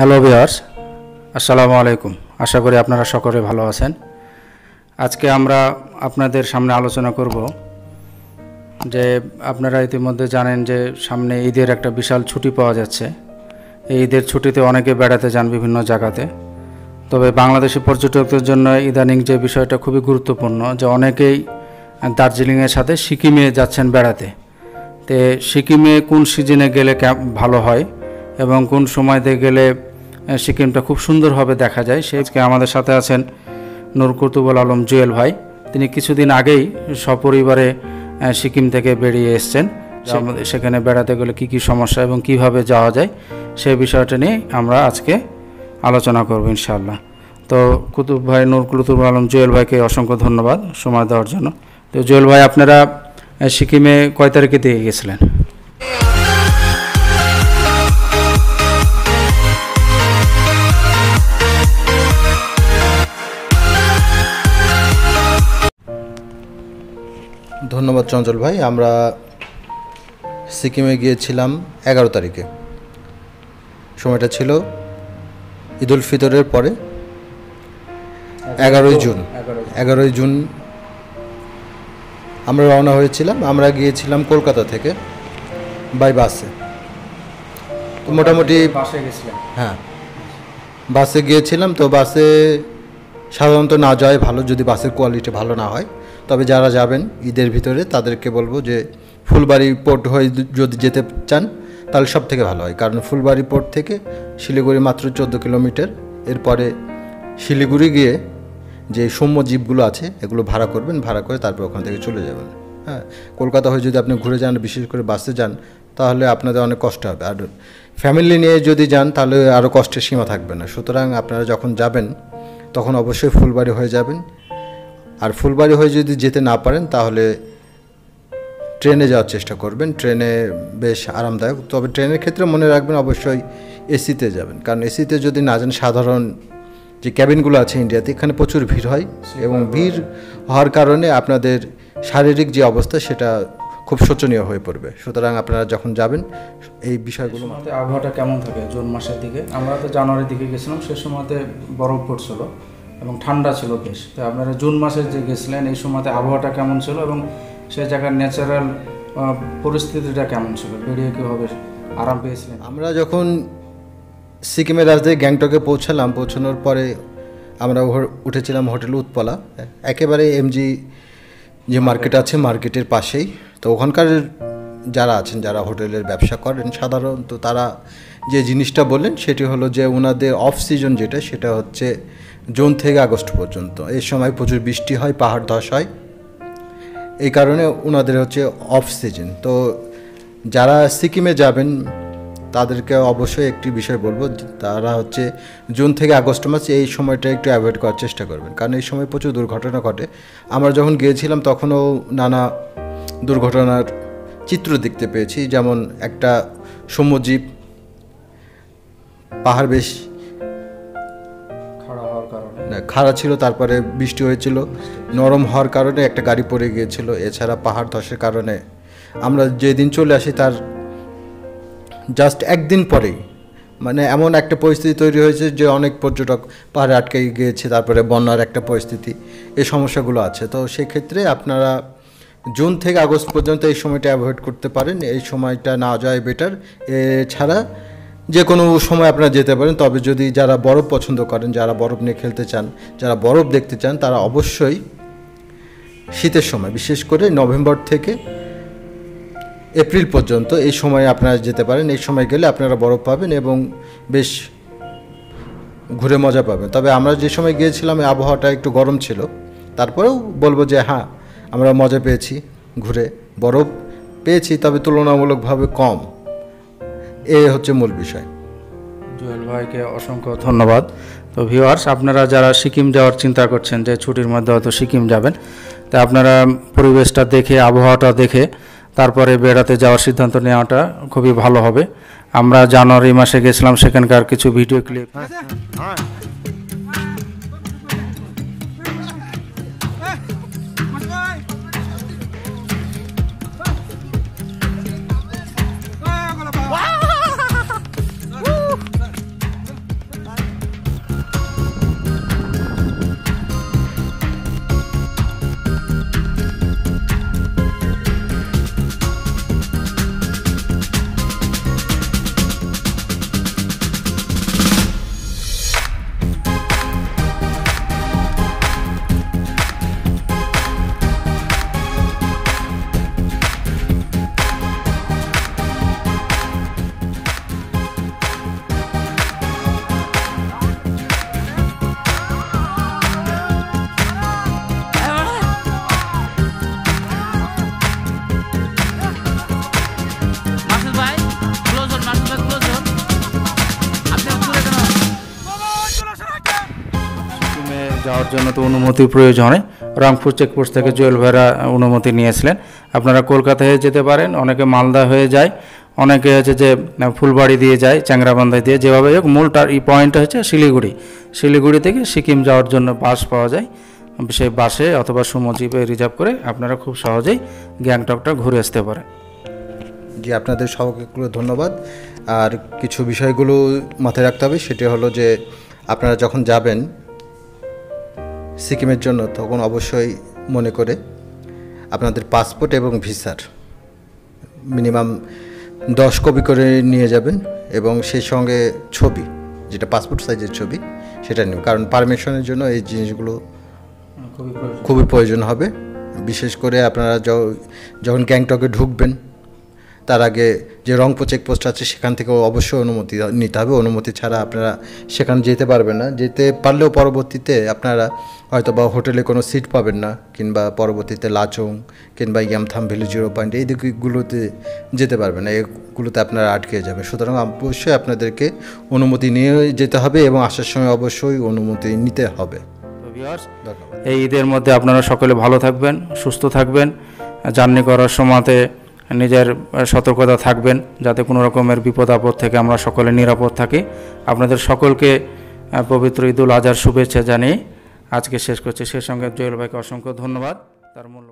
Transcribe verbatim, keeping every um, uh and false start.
Hello viewers, আসসালামু আলাইকুম। আশা করি আপনারা সকলে ভালো আছেন। আজকে আমরা আপনাদের সামনে আলোচনা করব যে আপনারা ইতিমধ্যে জানেন যে সামনে ঈদের একটা বিশাল ছুটি পাওয়া যাচ্ছে। এই ঈদের ছুটিতে অনেকে বেড়াতে যান বিভিন্ন জায়গাতে। তবে বাংলাদেশি পর্যটকদের জন্য ইদানিং যে বিষয়টা খুবই গুরুত্বপূর্ণ যে অনেকেই দার্জিলিংয়ের সাথে সিকিমে যাচ্ছেন বেড়াতে। তো সিকিমে কোন সিজনে গেলে ভালো হয় এবং কোন সময়তে গেলে সিকিমটা খুব সুন্দরভাবে দেখা যায়, সে আজকে আমাদের সাথে আছেন নূর কুতুবুল আলম জুয়েল ভাই। তিনি কিছুদিন আগেই সপরিবারে সিকিম থেকে বেরিয়ে এসছেন। সেখানে বেড়াতে গেলে কী কী সমস্যা এবং কিভাবে যাওয়া যায় সেই বিষয়টা নিয়ে আমরা আজকে আলোচনা করব ইনশাআল্লাহ। তো কুতুব ভাই, নূর কুতুবুল আলম জুয়েল ভাইকে অসংখ্য ধন্যবাদ সময় দেওয়ার জন্য। তো জুয়েল ভাই, আপনারা সিকিমে কয় তারিখে দিয়ে গেছিলেন? ধন্যবাদ চঞ্চল ভাই। আমরা সিকিমে গিয়েছিলাম এগারো তারিখে। সময়টা ছিল ঈদুল ফিতরের পরে, এগারোই জুন এগারোই জুন আমরা রওনা হয়েছিলাম। আমরা গিয়েছিলাম কলকাতা থেকে বাই বাসে। তো মোটামুটি বাসে গেছিলাম। হ্যাঁ, বাসে গিয়েছিলাম। তো বাসে সাধারণত না যাওয়াই ভালো যদি বাসের কোয়ালিটি ভালো না হয়। তবে যারা যাবেন ঈদের ভিতরে তাদেরকে বলবো যে ফুলবাড়ি পোর্ট হয়ে যদি যেতে চান তাহলে সব থেকে ভালো হয়, কারণ ফুলবাড়ি পোর্ট থেকে শিলিগুড়ি মাত্র চোদ্দো কিলোমিটার। এরপরে শিলিগুড়ি গিয়ে যে সৌম্য জিপগুলো আছে এগুলো ভাড়া করবেন, ভাড়া করে তারপর ওখান থেকে চলে যাবেন। হ্যাঁ, কলকাতা হয়ে যদি আপনি ঘুরে যান, বিশেষ করে বাসে যান, তাহলে আপনাদের অনেক কষ্ট হবে। আর ফ্যামিলি নিয়ে যদি যান তাহলে আরও কষ্টের সীমা থাকবে না। সুতরাং আপনারা যখন যাবেন তখন অবশ্যই ফুলবাড়ি হয়ে যাবেন। আর ফুলবাড়ি হয়ে যদি যেতে না পারেন তাহলে ট্রেনে যাওয়ার চেষ্টা করবেন। ট্রেনে বেশ আরামদায়ক। তবে ট্রেনের ক্ষেত্রে মনে রাখবেন অবশ্যই এসিতে যাবেন, কারণ এসিতে যদি না যান, সাধারণ যে ক্যাবিনগুলো আছে ইন্ডিয়াতে, এখানে প্রচুর ভিড় হয় এবং ভিড় হওয়ার কারণে আপনাদের শারীরিক যে অবস্থা সেটা খুব শোচনীয় হয়ে পড়বে। সুতরাং আপনারা যখন যাবেন এই বিষয়গুলো। আবহাওয়াটা কেমন থাকে জুন মাসের দিকে? আমরা তো জানুয়ারির দিকে গেছিলাম, সে সময়তে বরফ পড়ছিল এবং ঠান্ডা ছিল বেশ। তো আপনারা জুন মাসে যে গেছিলেন এই সময়তে আবহাওয়াটা কেমন ছিল এবং সেই জায়গার ন্যাচারাল পরিস্থিতিটা কেমন ছিল? বেরিয়ে কীভাবে আরাম পেয়েছিলেন? আমরা যখন সিকিমের রাজধানী গ্যাংটকে পৌঁছালাম, পৌঁছানোর পরে আমরা উঠেছিলাম হোটেল উৎপলা, একেবারে এমজি যে মার্কেট আছে মার্কেটের পাশেই। তো ওখানকার যারা আছেন, যারা হোটেলের ব্যবসা করেন, সাধারণত তারা যে জিনিসটা বললেন সেটি হলো যে ওনাদের অফ সিজন যেটা, সেটা হচ্ছে জুন থেকে আগস্ট পর্যন্ত। এই সময় প্রচুর বৃষ্টি হয়, পাহাড় ধস হয়, এই কারণে ওনাদের হচ্ছে অফ সিজন। তো যারা সিকিমে যাবেন তাদেরকে অবশ্যই একটি বিষয় বলবো, তারা হচ্ছে জুন থেকে আগস্ট মাস এই সময়টা একটু অ্যাভয়েড করার চেষ্টা করবেন, কারণ এই সময় প্রচুর দুর্ঘটনা ঘটে। আমরা যখন গিয়েছিলাম তখনও নানা দুর্ঘটনার চিত্র দেখতে পেয়েছি। যেমন একটা সৌম্যজীপ পাহাড় বেশ খাড়া ছিল, তারপরে বৃষ্টি হয়েছিল, নরম হওয়ার কারণে একটা গাড়ি পড়ে গিয়েছিল। এছাড়া পাহাড় ধসের কারণে আমরা যেদিন চলে আসি তার জাস্ট একদিন পরেই মানে এমন একটা পরিস্থিতি তৈরি হয়েছে যে অনেক পর্যটক পাহাড়ে আটকে গিয়েছে, তারপরে বন্যার একটা পরিস্থিতি, এই সমস্যাগুলো আছে। তো সেক্ষেত্রে আপনারা জুন থেকে আগস্ট পর্যন্ত এই সময়টা অ্যাভয়েড করতে পারেন, এই সময়টা না যাওয়াই বেটার। এছাড়া যে কোনো সময় আপনারা যেতে পারেন। তবে যদি যারা বরফ পছন্দ করেন, যারা বরফ নিয়ে খেলতে চান, যারা বরফ দেখতে চান, তারা অবশ্যই শীতের সময়, বিশেষ করে নভেম্বর থেকে এপ্রিল পর্যন্ত এই সময়ে আপনারা যেতে পারেন। এই সময় গেলে আপনারা বরফ পাবেন এবং বেশ ঘুরে মজা পাবেন। তবে আমরা যে সময় গিয়েছিলাম আবহাওয়াটা একটু গরম ছিল, তারপরেও বলবো যে হ্যাঁ, আমরা মজা পেয়েছি, ঘুরে বরফ পেয়েছি, তবে তুলনামূলকভাবে কম। এই হচ্ছে মূল বিষয়। জুয়েল ভাইকে অসংখ্য ধন্যবাদ। তো ভিউয়ার্স, আপনারা যারা সিকিম যাওয়ার চিন্তা করছেন যে ছুটির মধ্যে হয়তো সিকিম যাবেন, তা আপনারা পরিবেশটা দেখে, আবহাওয়াটা দেখে তারপরে বেড়াতে যাওয়ার সিদ্ধান্ত নেওয়াটা খুবই ভালো হবে। আমরা জানুয়ারি মাসে গেছিলাম, সেখানকার কিছু ভিডিও ক্লিপ যাওয়ার জন্য তো অনুমতির প্রয়োজন হয়। রংপুর চেকপোস্ট থেকে জুয়েল ভাইরা অনুমতি নিয়েছিলেন। আপনারা কলকাতা হয়ে যেতে পারেন, অনেকে মালদা হয়ে যায়, অনেকে হচ্ছে যে ফুলবাড়ি দিয়ে যায়, চ্যাংরাবান্ধায় দিয়ে, যেভাবে হোক মূল তার এই পয়েন্টটা হচ্ছে শিলিগুড়ি। শিলিগুড়ি থেকে সিকিম যাওয়ার জন্য বাস পাওয়া যায়, সেই বাসে অথবা সুমো জিপে রিজার্ভ করে আপনারা খুব সহজেই গ্যাংটকটা ঘুরে আসতে পারেন। জি, আপনাদের সবাইকে ধন্যবাদ। আর কিছু বিষয়গুলো মাথায় রাখতে হবে, সেটি হলো যে আপনারা যখন যাবেন সিকিমের জন্য তখন অবশ্যই মনে করে আপনাদের পাসপোর্ট এবং ভিসার মিনিমাম দশ কপি করে নিয়ে যাবেন, এবং সেই সঙ্গে ছবি, যেটা পাসপোর্ট সাইজের ছবি, সেটা নিন, কারণ পারমিশনের জন্য এই জিনিসগুলো খুবই প্রয়োজন হবে। বিশেষ করে আপনারা যখন গ্যাংটকে ঢুকবেন তার আগে যে রংপুর চেকপোস্ট আছে সেখান থেকেও অবশ্যই অনুমতি নিতে হবে। অনুমতি ছাড়া আপনারা সেখানে যেতে পারবেন না। যেতে পারলেও পরবর্তীতে আপনারা হয়তো বা হোটেলে কোনো সিট পাবেন না, কিংবা পরবর্তীতে লাচং কিংবা ইয়ামথাম ভ্যালি জিরো পয়েন্ট এই দিকগুলোতে যেতে পারবেন না, এগুলোতে আপনারা আটকে যাবে। সুতরাং অবশ্যই আপনাদেরকে অনুমতি নিয়ে যেতে হবে এবং আসার সময় অবশ্যই অনুমতি নিতে হবে। এই ঈদের মধ্যে আপনারা সকলে ভালো থাকবেন, সুস্থ থাকবেন, জার্নি করার সময়তে নিজের সতর্কতা থাকবেন যাতে কোনো রকমের বিপদ আপদ থেকে আমরা সকলে নিরাপদ থাকি। আপনাদের সকলকে পবিত্র ঈদুল আজহার শুভেচ্ছা জানিয়ে আজকে শেষ করছি। সে সঙ্গে জুয়েল ভাইকে অসংখ্য ধন্যবাদ তার মূল্য